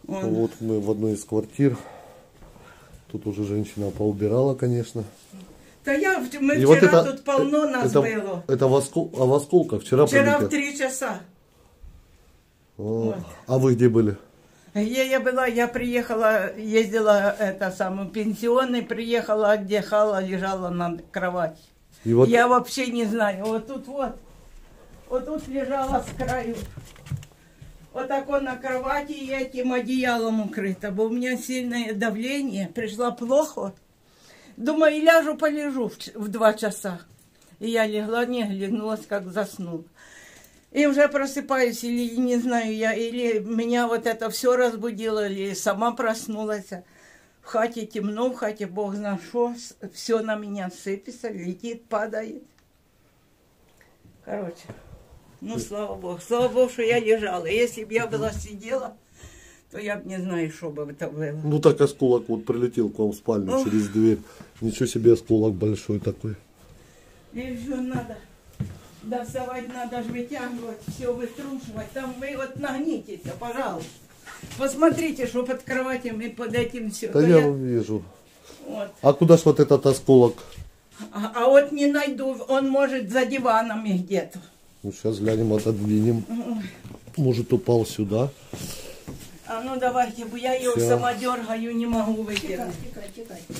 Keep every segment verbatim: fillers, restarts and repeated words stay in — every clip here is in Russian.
Он... Вот мы в одной из квартир. Тут уже женщина поубирала, конечно. Да я, мы И вчера вот это, тут полно нас это, было. Это во сколько? А во сколько? Вчера Вчера прилетел? в три часа. Вот. А вы где были? Где я была, я приехала, ездила, это самый пенсионный, приехала, отдыхала, лежала на кровати. И вот... Я вообще не знаю, вот тут вот, вот тут лежала с краю. Вот так вот на кровати и этим одеялом укрыта, бо у меня сильное давление, пришло плохо. Думаю, ляжу, полежу в, в два часа. И я легла, не оглянулась, как заснула. И уже просыпаюсь, или не знаю я, или меня вот это все разбудило, или сама проснулась. В хате темно, в хате Бог знает что, все на меня сыпется, летит, падает. Короче, ну слава Богу, слава Богу, что я лежала. Если бы я была сидела, то я бы не знаю, что бы это было. Ну так осколок вот прилетел к вам в спальню. Ох. Через дверь. Ничего себе, осколок большой такой. И еще надо доставать, надо же вытягивать, все вытрушивать. Там вы вот нагнитесь, пожалуйста. Посмотрите, что под кроватью и под этим все. Да я, я вижу. Вот. А куда ж вот этот осколок? А, а вот не найду, он может за диванами где-то. Ну сейчас глянем, отодвинем. Может упал сюда. А ну давайте, я ее все. Сама дергаю, не могу вытянуть. Тикай, тикай, тикай.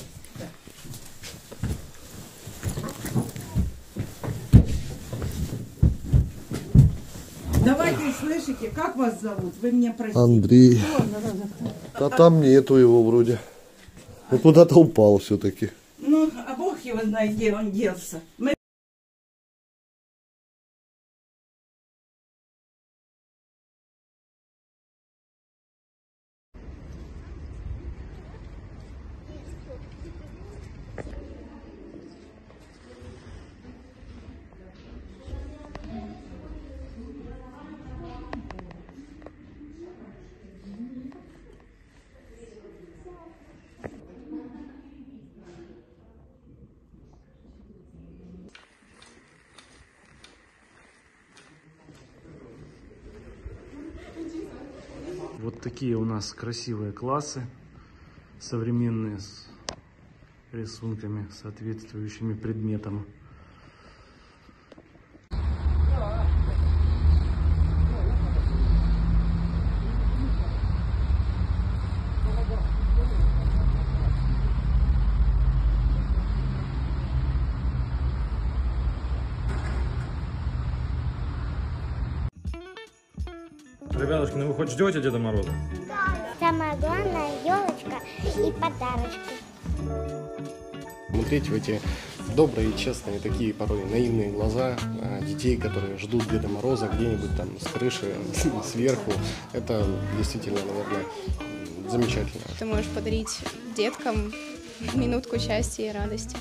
Давайте, слышите, как вас зовут? Вы меня простите. Андрей. А там нету его вроде. Ну куда-то упал все-таки. Ну, а Бог его знает, где он делся. Мы... Вот такие у нас красивые классы, современные, с рисунками, соответствующими предметам. Ребятушки, ну вы хоть ждете Деда Мороза? Да. Самое главное — елочка и подарочки. Смотреть в эти добрые, честные, такие порой наивные глаза детей, которые ждут Деда Мороза где-нибудь там с крыши, сверху, это действительно, наверное, замечательно. Ты можешь подарить деткам минутку счастья и радости.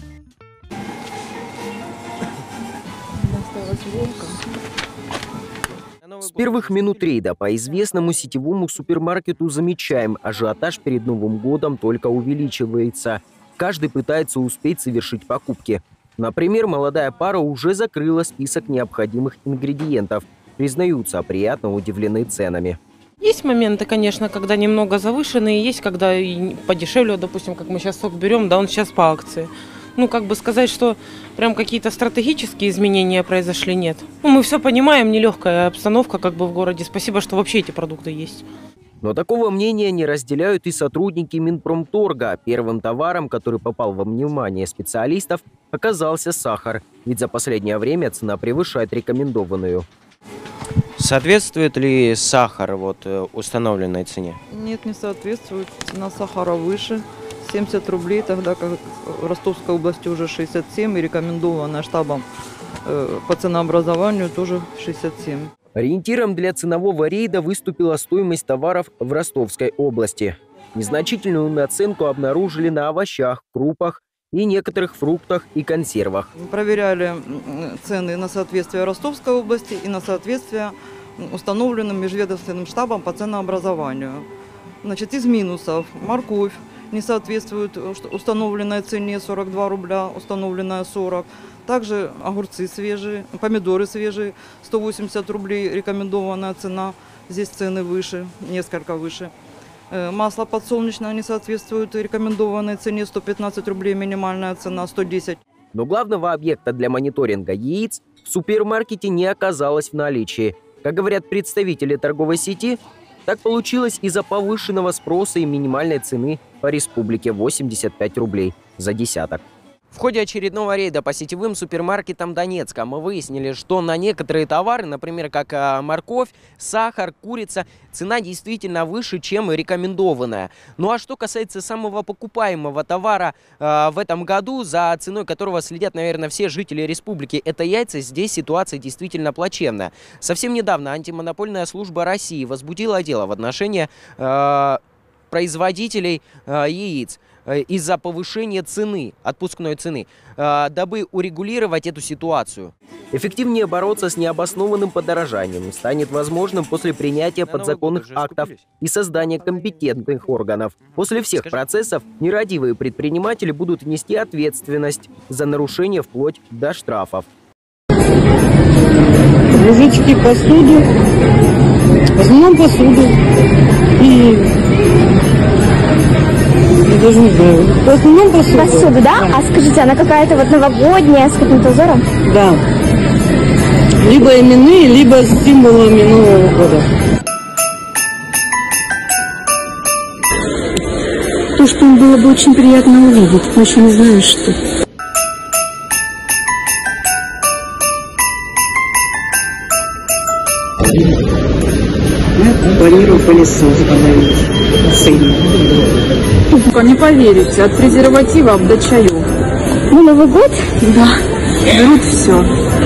С первых минут рейда по известному сетевому супермаркету замечаем, ажиотаж перед Новым годом только увеличивается. Каждый пытается успеть совершить покупки. Например, молодая пара уже закрыла список необходимых ингредиентов. Признаются, приятно удивлены ценами. Есть моменты, конечно, когда немного завышенные, есть когда и подешевле, допустим, как мы сейчас сок берем, да, он сейчас по акции. Ну, как бы сказать, что прям какие-то стратегические изменения произошли, нет. Ну, мы все понимаем, нелегкая обстановка как бы в городе. Спасибо, что вообще эти продукты есть. Но такого мнения не разделяют и сотрудники Минпромторга. Первым товаром, который попал во внимание специалистов, оказался сахар. Ведь за последнее время цена превышает рекомендованную. Соответствует ли сахар вот, установленной цене? Нет, не соответствует. Цена сахара выше. семьдесят рублей, тогда как в Ростовской области уже шестьдесят семь, и рекомендовано штабом э, по ценообразованию тоже шестьдесят семь. Ориентиром для ценового рейда выступила стоимость товаров в Ростовской области. Незначительную наценку обнаружили на овощах, крупах и некоторых фруктах и консервах. Проверяли цены на соответствие Ростовской области и на соответствие установленным межведомственным штабом по ценообразованию. Значит, из минусов морковь не соответствует установленной цене сорок два рубля, установленная сорок. Также огурцы свежие, помидоры свежие, сто восемьдесят рублей рекомендованная цена. Здесь цены выше, несколько выше. Э, Масло подсолнечное не соответствует рекомендованной цене сто пятнадцать рублей, минимальная цена сто десять. Но главного объекта для мониторинга яиц в супермаркете не оказалось в наличии. Как говорят представители торговой сети, так получилось из-за повышенного спроса и минимальной цены по республике восемьдесят пять рублей за десяток. В ходе очередного рейда по сетевым супермаркетам Донецка мы выяснили, что на некоторые товары, например, как морковь, сахар, курица, цена действительно выше, чем рекомендованная. Ну а что касается самого покупаемого товара э, в этом году, за ценой которого следят, наверное, все жители республики, это яйца, здесь ситуация действительно плачевная. Совсем недавно антимонопольная служба России возбудила дело в отношении э, производителей э, яиц из-за повышения цены, отпускной цены, дабы урегулировать эту ситуацию. Эффективнее бороться с необоснованным подорожанием станет возможным после принятия подзаконных актов и создания компетентных органов. После всех процессов нерадивые предприниматели будут нести ответственность за нарушение вплоть до штрафов. Кружечки, посуду, в основном посуду и... Я даже не знаю. В основном посуду. Посуду, да? А скажите, она какая-то вот новогодняя, с каким-то узором? Да. Либо именные, либо с символами Нового года. То, что им было бы очень приятно увидеть, но еще не знаю, что. Я планирую пылесос подарить сыну. Не поверите, от презервативов до чаев. Ну, Новый год? Да, берут все.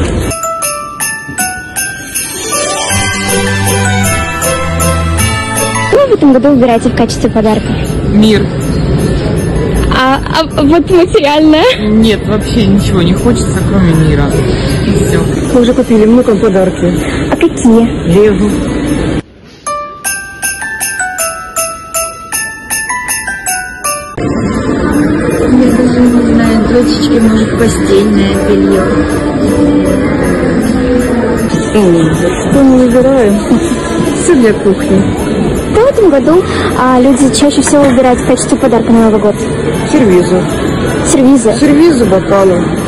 Что вы в этом году выбираете в качестве подарка? Мир. А, а вот материальное? Нет, вообще ничего не хочется, кроме мира. И все. Мы уже купили внукам подарки. А какие? Лего. Я даже не знаю, дочечке, может, постельное белье. Что мы выбираем? Все для кухни. Что в этом году а, люди чаще всего выбирают в качестве подарка на Новый год? Сервизы. Сервизы? Сервизы, бокалы.